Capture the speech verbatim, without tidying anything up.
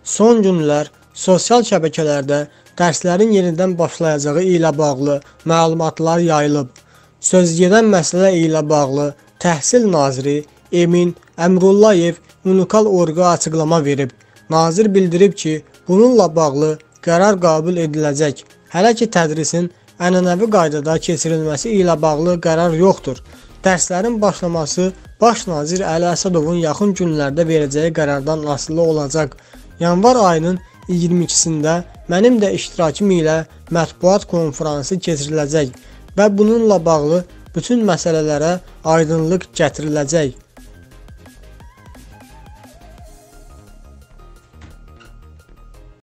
Son günlər sosial şəbəkələrdə dərslərin yenidən başlayacağı ilə bağlı məlumatlar yayılıb. Sözügedən məsələ ilə bağlı Təhsil Naziri Emin Əmrullayev unikal orqa açıqlama verib. Nazir bildirib ki, bununla bağlı qərar qəbul ediləcək. Hələ ki, tədrisin ənənəvi qaydada keçirilməsi ilə bağlı qərar yoxdur. Dərslərin başlaması Baş nazir Əli Əsədovun yaxın günlərdə verəcəyi qərardan asılı olacaq. Yanvar ayının iyirmi ikisində mənim də iştirakım ilə mətbuat konfransı keçiriləcək və bununla bağlı bütün məsələlərə aydınlıq gətiriləcək.